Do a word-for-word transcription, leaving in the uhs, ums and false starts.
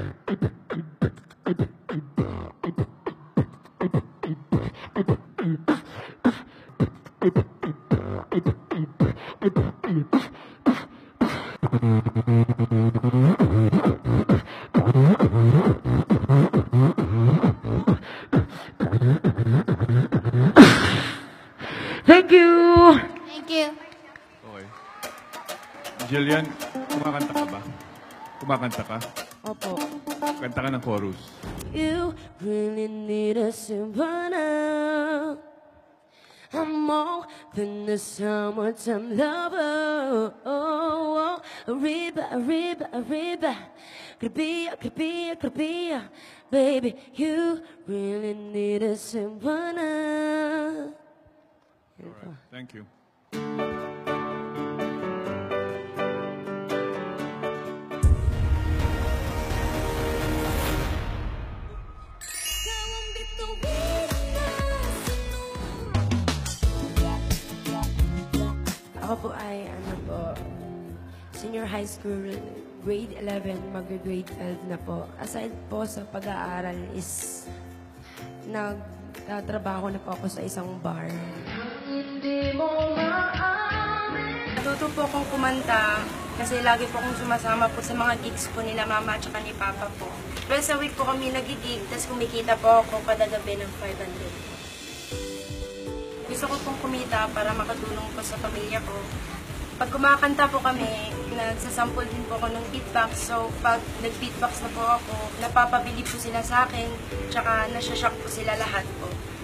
Thank you! Thank you. Okay. Jillian, kumakanta ka ba? Kumakanta ka? Opo. Kanta ka ng chorus. You really need a sympathy. I'm more than a summertime lover. Oh, oh, Arriba, arriba, arriba. Crepia, crepia, crepia. Baby, you really need a sympathy. All right. Thank you. Ako po ay, ano po, senior high school, grade eleven, mag-grade twelve na po. Aside po sa pag-aaral is, nagtatrabaho na po ako sa isang bar. Natuto po akong kumanta kasi lagi po akong sumasama po sa mga gigs po nila mama at saka ni papa po. Well, sa week po kami nagigig, tapos kumikita po ako kada gabi ng five hundred. Gusto ko pong kumita para makatulong po sa pamilya ko. Pag kumakanta po kami, nagsasample din po ako ng beatbox. So, pag nag-beatbox na po ako, napapabili po sila sa akin, tsaka nasyashock po sila lahat po.